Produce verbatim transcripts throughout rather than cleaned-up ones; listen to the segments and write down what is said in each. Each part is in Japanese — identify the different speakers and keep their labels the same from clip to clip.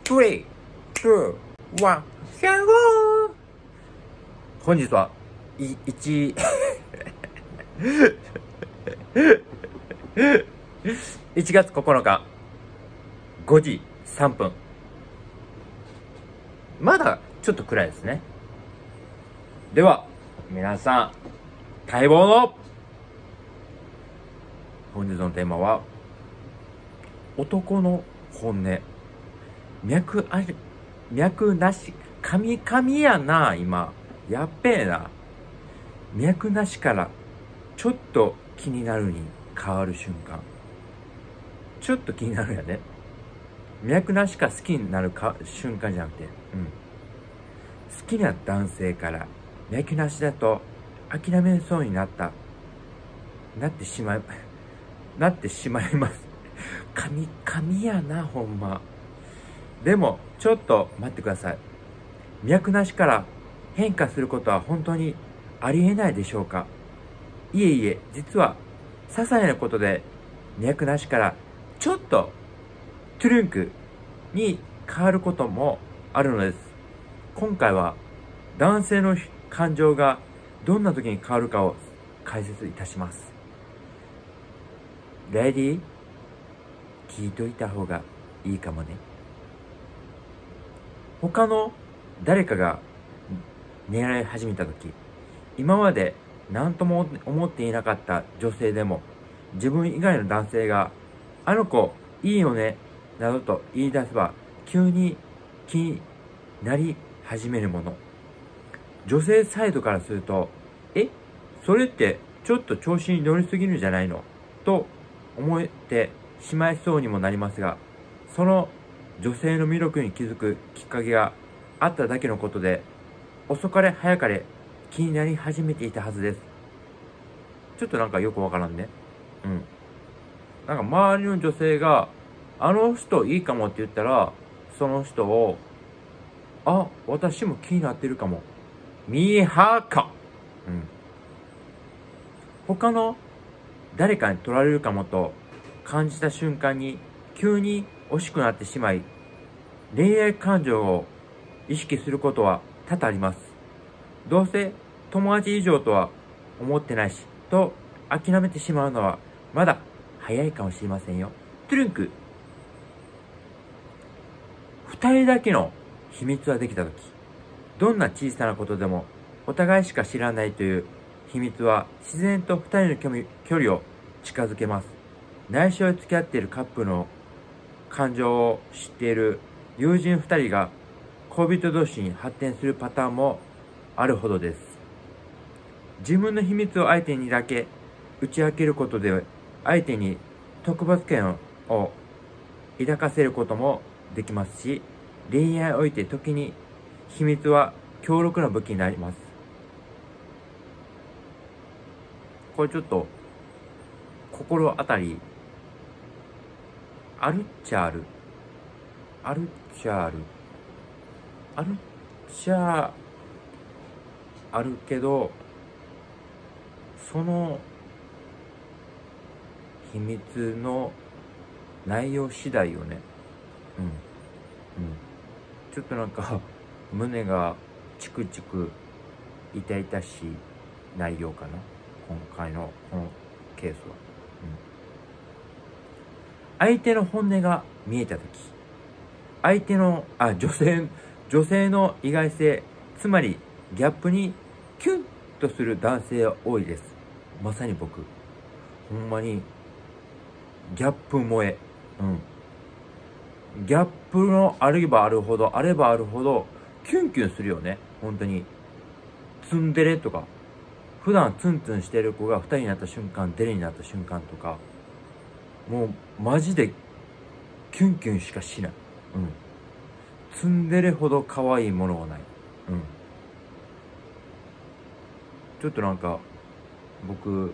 Speaker 1: スリー、ツー、ワン、シャゴー。本日は、い、一、いちがつここのか、ごじさんぷん。まだちょっと暗いですね。では、皆さん、待望の、本日のテーマは、男の本音。脈あり、脈なし、神々やな、今。やっべえな。脈なしから、ちょっと気になるに変わる瞬間。ちょっと気になるやね。脈なしか好きになるか瞬間じゃなくて、うん。好きな男性から脈なしだと諦めそうになった、なってしまい、なってしまいます。神々やな、ほんま。でも、ちょっと待ってください。脈なしから変化することは本当にありえないでしょうか。いえいえ、実は、些細なことで脈なしからちょっとトゥルンクに変わることもあるのです。今回は男性の感情がどんな時に変わるかを解説いたします。レディー？聞いといた方がいいかもね。他の誰かが狙い始めた時、今まで何とも思っていなかった女性でも、自分以外の男性があの子いいよねなどと言い出せば急に気になり始めるもの。女性サイドからすると、え、それってちょっと調子に乗りすぎるんじゃないのと思ってしまいそうにもなりますが、その女性の魅力に気づくきっかけがあっただけのことで、遅かれ早かれ気になり始めていたはずです。ちょっとなんかよくわからんね。うん。なんか周りの女性が、あの人いいかもって言ったら、その人を、あ、私も気になってるかも。ミーハーか。うん。他の誰かに取られるかもと感じた瞬間に、急に惜しくなってしまい、恋愛感情を意識することは多々あります。どうせ友達以上とは思ってないし、と諦めてしまうのはまだ早いかもしれませんよ。トゥルンク。二人だけの秘密ができたとき、どんな小さなことでもお互いしか知らないという秘密は自然と二人の距離を近づけます。内緒で付き合っているカップルの感情を知っている友人二人が恋人同士に発展するパターンもあるほどです。自分の秘密を相手にだけ打ち明けることで相手に特別権を抱かせることもできますし、恋愛において時に秘密は強力な武器になります。これちょっと心当たりあるっちゃある。あるっちゃある。あるっちゃあるけど、その秘密の内容次第よね。うん。うん。ちょっとなんか、胸がチクチク痛々しい内容かな。今回のこのケースは。うん。相手の本音が見えたとき、相手の、あ、女性、女性の意外性、つまりギャップにキュンとする男性は多いです。まさに僕。ほんまに、ギャップ萌え。うん。ギャップのあればあるほど、あればあるほど、キュンキュンするよね。本当に。ツンデレとか。普段ツンツンしてる子が二人になった瞬間、デレになった瞬間とか。もう、マジで、キュンキュンしかしない。うん。ツンデレほど可愛いものはない。うん。ちょっとなんか、僕、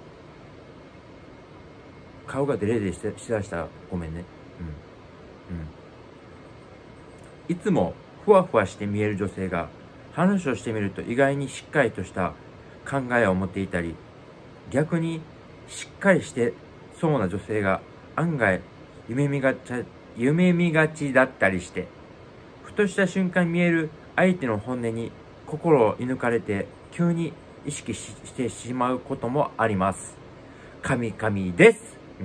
Speaker 1: 顔がデレデレしてしだしたらごめんね。うん。うん。いつもふわふわして見える女性が、話をしてみると意外にしっかりとした考えを持っていたり、逆にしっかりしてそうな女性が案外夢見がち、夢見がちだったりして、 ふとした瞬間に見える相手の本音に心を射抜かれて急に意識ししてしまうこともあります。神々です。うん。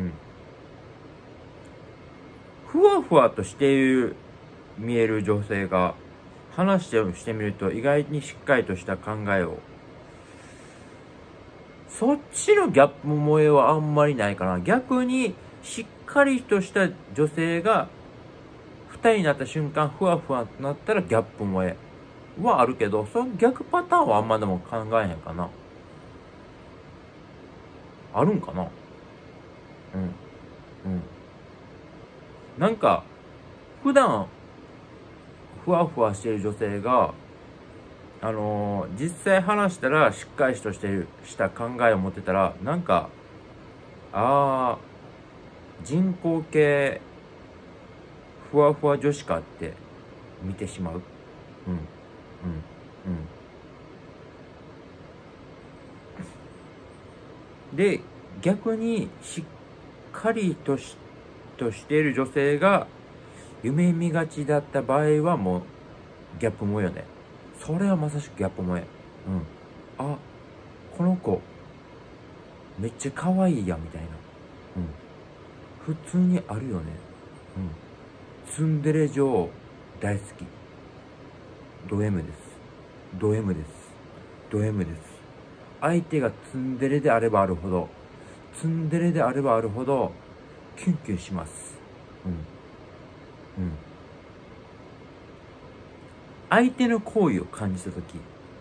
Speaker 1: ふわふわとしている見える女性が話してしてみると意外にしっかりとした考えを、そっちのギャップ萌えはあんまりないかな。逆にしっかりとした女性が二人になった瞬間ふわふわとなったらギャップ萌えはあるけど、その逆パターンはあんまでも考えへんかな。あるんかな。うんうん。なんか普段ふわふわしている女性があのー、実際話したらしっかりとしてるした考えを持ってたら、なんかあー人工系ふわふわ女子かって見てしまう。うんうんうん。で逆にしっかりとしとしている女性が夢見がちだった場合はもうギャップ萌えよね。それはまさしくギャップ萌え。うん。あ、この子めっちゃ可愛いやみたいな。うん。普通にあるよね。うん。ツンデレ女王大好き。ド M です。ド M です。ド M です。相手がツンデレであればあるほど、ツンデレであればあるほどキュンキュンします。うん。うん。相手の行為を感じたとき、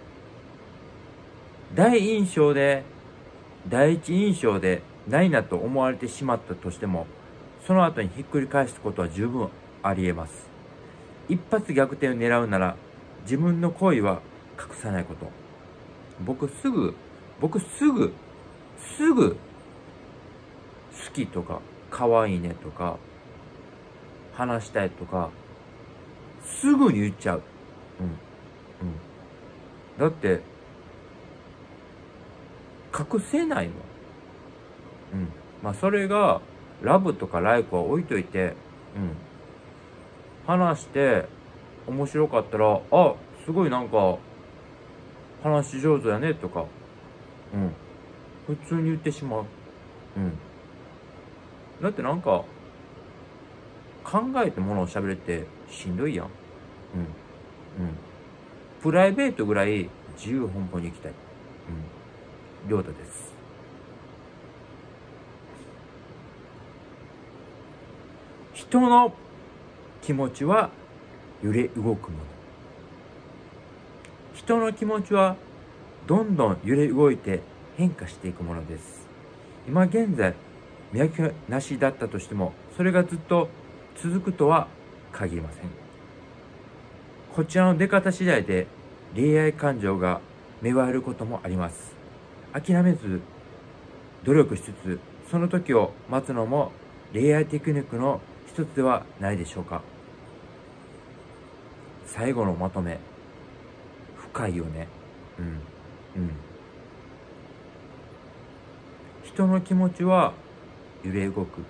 Speaker 1: 第一印象で、第一印象でないなと思われてしまったとしても、その後にひっくり返すことは十分あり得ます。一発逆転を狙うなら、自分の行為は隠さないこと。僕すぐ、僕すぐ、すぐ、好きとか、可愛いねとか、話したいとか、すぐに言っちゃう。うん。うん。だって、隠せないもん。うん。まあそれが、ラブとかライクは置いといて、うん。話して、面白かったら、あ、すごいなんか、話上手やねとか、うん。普通に言ってしまう。うん。だってなんか、考えてものを喋れってしんどいやん。うん。うん。プライベートぐらい自由奔放に行きたい。うん。りょうたです。人の気持ちは揺れ動くもの。人の気持ちはどんどん揺れ動いて変化していくものです。今現在、脈なしだったとしても、それがずっと続くとは限りません。こちらの出方次第で恋愛感情が芽生えることもあります。諦めず努力しつつ、その時を待つのも恋愛テクニックの一つではないでしょうか。最後のまとめ、深いよね。うんうん。人の気持ちは揺れ動く。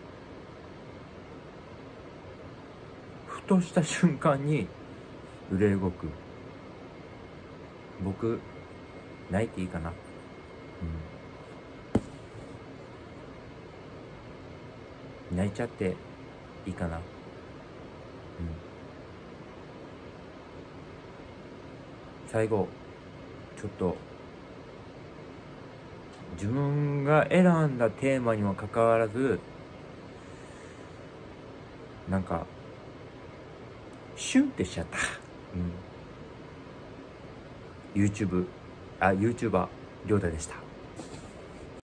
Speaker 1: ふとした瞬間に揺れ動く。僕、泣いていいかな。うん。泣いちゃっていいかな。うん。最後、ちょっと、自分が選んだテーマにもかかわらず、なんか、シュンってしちゃった。うん。YouTube、あ、YouTuber、りょうたでした。